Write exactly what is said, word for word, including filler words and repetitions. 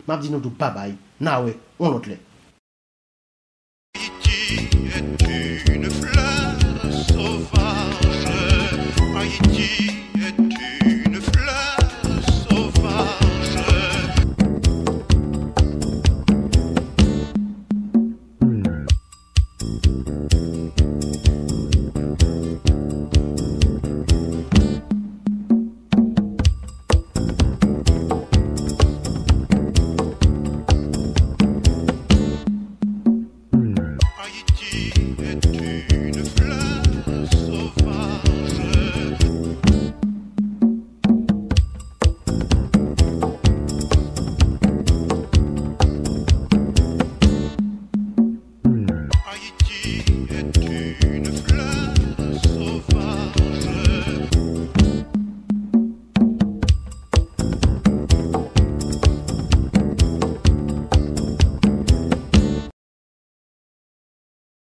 m'a dit nous tout bye bye. Na ouais, on l'autre là. Haïti est une fleur sauvage. Haïti